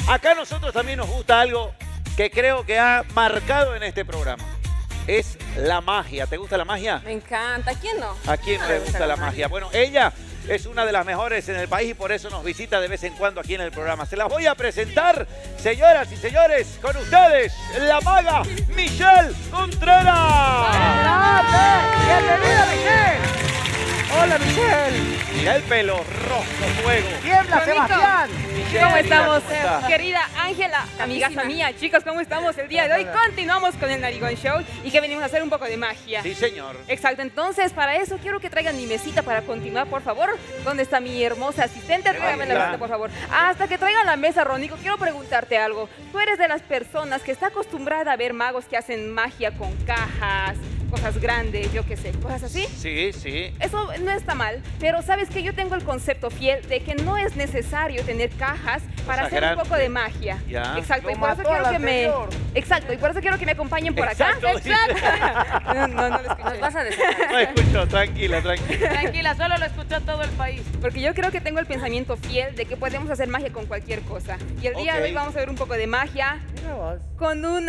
Acá a nosotros también nos gusta algo que creo que ha marcado en este programa. Es la magia. ¿Te gusta la magia? Me encanta. ¿A quién no? ¿A quién no le gusta la magia? Bueno, ella es una de las mejores en el país y por eso nos visita de vez en cuando aquí en el programa. Se las voy a presentar, señoras y señores, con ustedes, la maga Michelle Contreras. ¡Bienvenida, Michelle! ¡Hola, Michelle! Mira el pelo rojo, fuego. ¡Tiembla, Sebastián! ¿Cómo estamos? ¿cómo está? Querida Ángela, amigaza mía, chicos, ¿cómo estamos el día de hoy? Continuamos con el Narigón Show y que venimos a hacer un poco de magia. Sí, señor. Exacto, entonces para eso quiero que traigan mi mesita para continuar, por favor. ¿Dónde está mi hermosa asistente? Tráigame la mesita, por favor. Hasta que traigan la mesa, Rónico, quiero preguntarte algo. Tú eres de las personas que está acostumbrada a ver magos que hacen magia con cajas, cosas grandes, yo qué sé, cosas así. Sí, sí. Eso no está mal, pero sabes que yo tengo el concepto fiel de que no es necesario tener cajas para hacer un poco de magia. Ya. Exacto, y Lo por eso mató quiero al que me... anterior. Exacto, y por eso quiero que me acompañen por Exacto, acá. sí. No lo escuché. Nos vas a desatar. No escucho, tranquila, tranquila. Tranquila, solo lo escuchó todo el país. Porque yo creo que tengo el pensamiento fiel de que podemos hacer magia con cualquier cosa. Y el día de hoy Ok. vamos a ver un poco de magia Mira vos. con un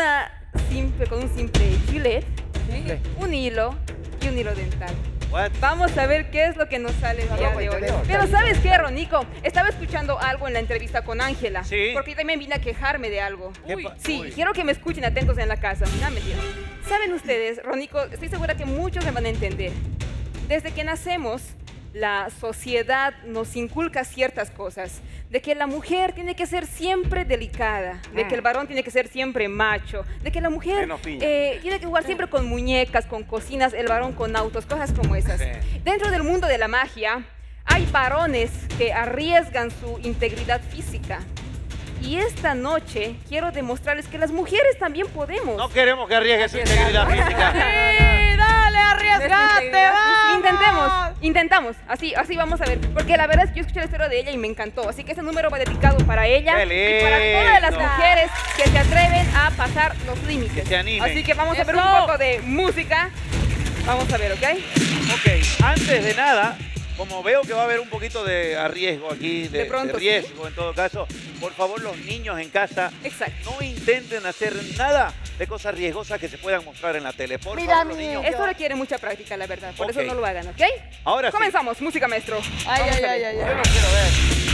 simple gilet, un hilo y un hilo dental. What? Vamos a ver qué es lo que nos sale el La día ropa de hoy. interior. Pero ¿sabes qué, Ronico? Estaba escuchando algo en la entrevista con Ángela. Sí. Porque yo también vine a quejarme de algo. ¿Qué Uy, pa- sí, uy. quiero que me escuchen atentos en la casa. No, mentira. ¿Saben ustedes, Ronico? Estoy segura que muchos me van a entender. Desde que nacemos, la sociedad nos inculca ciertas cosas. De que la mujer tiene que ser siempre delicada, de que el varón tiene que ser siempre macho, de que la mujer Menos piña. tiene que jugar siempre con muñecas, con cocinas, el varón con autos, cosas como esas. Sí. Dentro del mundo de la magia, hay varones que arriesgan su integridad física. Y esta noche quiero demostrarles que las mujeres también podemos. No queremos que arriesgue su integridad física. Sí, dale, arriesgate, vamos. Intentamos, así vamos a ver, porque la verdad es que yo escuché la historia de ella y me encantó, así que este número va dedicado para ella ¡Qué y para todas las lindo! mujeres que se atreven a pasar los límites. Que se animen. Así que vamos a ver un ¡Eso! poco de música, vamos a ver, ¿ok? Ok, antes de nada, como veo que va a haber un poquito de arriesgo aquí, De pronto, de riesgo en todo caso, por favor los niños en casa Exacto. no intenten hacer nada de cosas riesgosas que se puedan mostrar en la tele. Por Mira, favor, los mi- niños. Esto requiere mucha práctica, la verdad, por Ok. eso no lo hagan, ¿ok? Ahora sí. Comenzamos, música maestro. Ay, Vamos ay, a ay, ver. ay, Yo ay. lo quiero ver.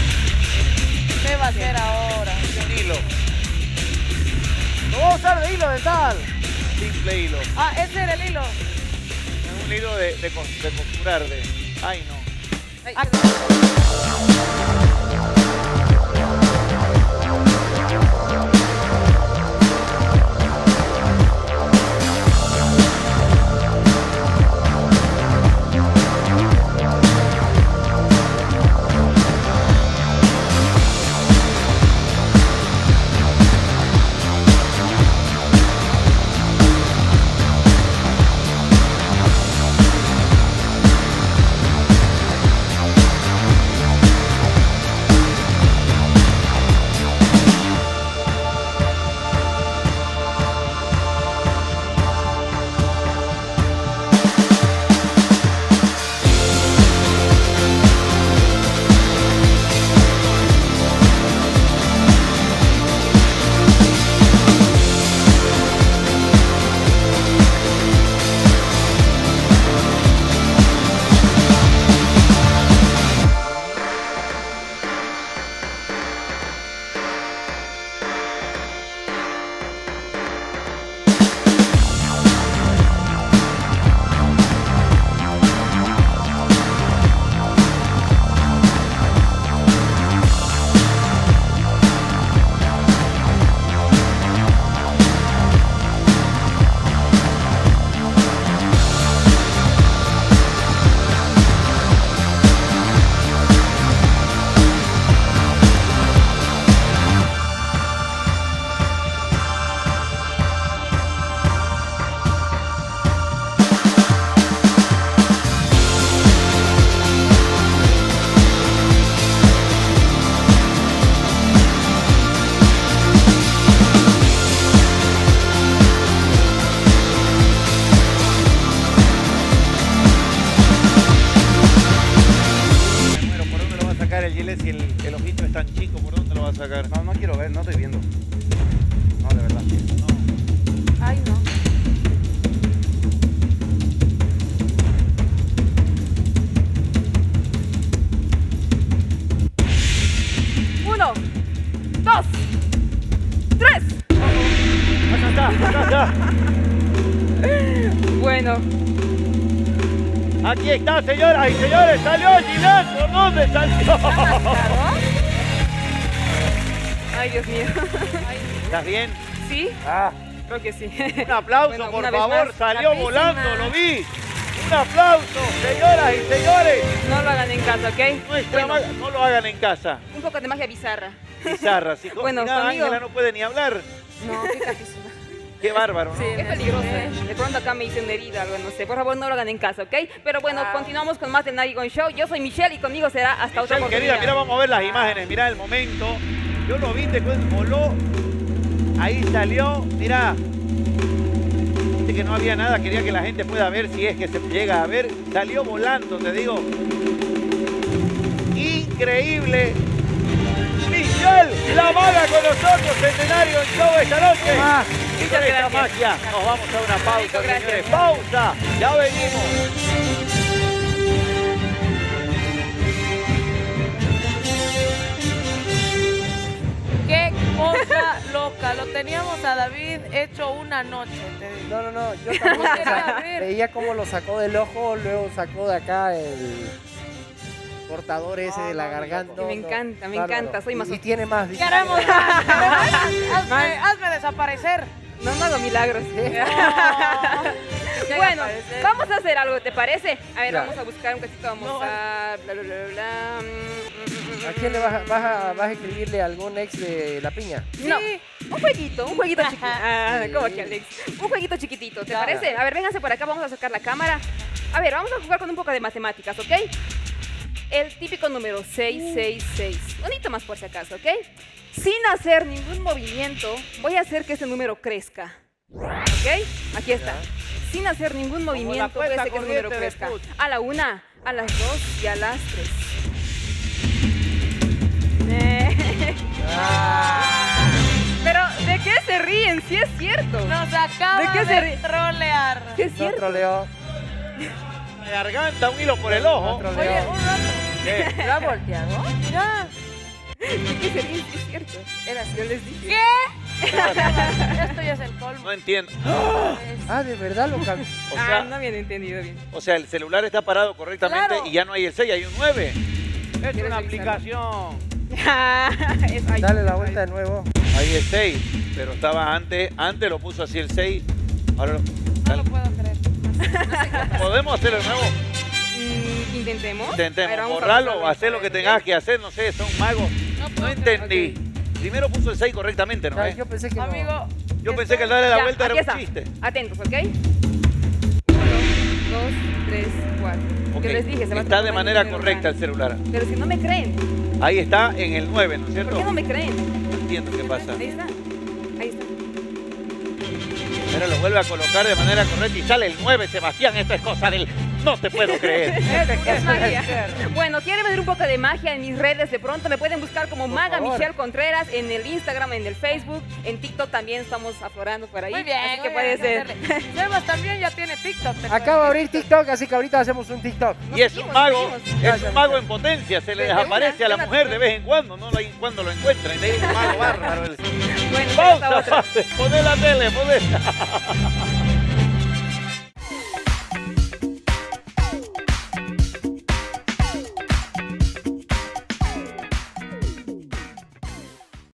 ¿Qué va a hacer ahora? Un hilo, ¡No vamos a usar de hilo dental! simple hilo. Ah, ese era el hilo. Es un hilo de costurar. Ay, no. no estoy viendo. No, de verdad. No. Ay, no. Uno, dos, tres. Acá está. Bueno, Aquí está, señoras y señores, salió Ginette. ¿Por dónde salió? ay Dios mío. ¿Estás bien? ¿Sí? Ah, Creo que sí. un aplauso, Bueno, por una vez favor. más, Salió rapidísima. volando, lo vi. Un aplauso, señoras y señores. No lo hagan en casa, ¿ok? Nuestra maga, no lo hagan en casa. Un poco de magia bizarra. Pizarra, si Bueno, mira, conmigo. Ángela no puede ni hablar. No, fíjate. Qué bárbaro, ¿no? Es peligroso. De pronto acá me dicen herida, algo, no sé. Por favor, no lo hagan en casa, ¿ok? Pero bueno, continuamos con más de Night Gone Show. Yo soy Michelle y conmigo será hasta otra Michelle, oportunidad. querida, mira, vamos a ver las imágenes. Mira el momento. Yo lo vi, te cuento, voló. Ahí salió, mira. Viste que no había nada, quería que la gente pueda ver si es que se llega a ver. Salió volando, te digo. Increíble. Michelle, la maga con nosotros, Centenario en Show esta noche. Y con esta magia nos vamos a una pausa, Gracias. señores. Pausa, ya venimos. Qué cosa loca. Lo teníamos a David hecho una noche, te digo. No, yo también o sea, Quería ver. veía cómo lo sacó del ojo, luego sacó de acá el cortador ese de la garganta. Me encanta, me encanta, soy Y masoquista. tiene más. dice. Queremos más. Hazme desaparecer. No hago milagros. Ya Bueno, aparece. vamos a hacer algo, ¿te parece? A ver, Ya. vamos a buscar un cachito, vamos No, a... Bla, bla, bla, bla. ¿A quién le vas a escribirle algún ex de la piña? No, un jueguito chiquitito. Sí. ¿Cómo que Alex? Un jueguito chiquitito, ¿te Claro. parece? A ver, vénganse por acá, vamos a sacar la cámara. A ver, vamos a jugar con un poco de matemáticas, ¿ok? El típico número 666. Bonito más por si acaso, ¿ok? Sin hacer ningún movimiento, voy a hacer que ese número crezca. ¿Ok? Aquí está. Sin hacer ningún movimiento, voy a cuenta hacer que ese número corriente de crezca. A la 1, a las 2 y a las 3. Pero, ¿de qué se ríen? Sí es cierto. Nos acaba ¿De qué se ríe? trolear. Sí es No cierto. troleó. La garganta, un hilo por el No ojo. troleó. Oye, un rato. ¿Qué? ¿Lo ha volteado? Mira. ¿De qué se ríen? Sí es cierto. Era así. Yo les dije. ¿Qué? Esto ya es el colmo. No entiendo. Ah, de verdad lo cambió. O sea, no habían entendido bien. o sea, el celular está parado correctamente Claro. y ya no hay el 6, hay un 9. Es ¿Quieres una revisarlo? aplicación. Ay, Dale la vuelta de nuevo. Ahí el 6, pero estaba antes lo puso así el 6. Ahora No lo puedo creer. podemos hacerlo de nuevo. Intentemos. A Intentemos ver, vamos a borrarlo o buscarlo hacer lo que otra vez, tengas ¿ok? que hacer, no sé, son magos. No No puedo entendí. Primero puso el 6 correctamente, ¿no? Ah, yo pensé que no. Amigo. Yo pensé que el darle la Ya, vuelta era aquí un está. chiste. Atentos, ¿ok? 1, 2, 3, 4. Ok, Yo les dije, se va a está de transformar en manera un número correcta el grande. celular. Pero si no me creen, Ahí está en el 9, ¿no es ¿por cierto? qué no me creen? No entiendo qué pasa. Ahí está. Ahí está. Pero lo vuelve a colocar de manera correcta y sale el 9, Sebastián. Esto es cosa del... No te puedo creer. Es magia. Bueno, quieren ver un poco de magia en mis redes. De pronto me pueden buscar como Maga favor. Michelle Contreras en el Instagram, en el Facebook, en TikTok también estamos aflorando por ahí. Muy bien. Así que muy puede bien, ser. hacerle. Sebas también ya tiene TikTok. te Acaba de abrir TikTok, así que ahorita hacemos un TikTok. Y es un seguimos, mago, seguimos. es un mago en potencia. Se le De desaparece una, a la de una. mujer de vez en cuando. No cuando lo encuentran. Es un mago bárbaro. Bueno, Pausa, otra. poné la tele, poné.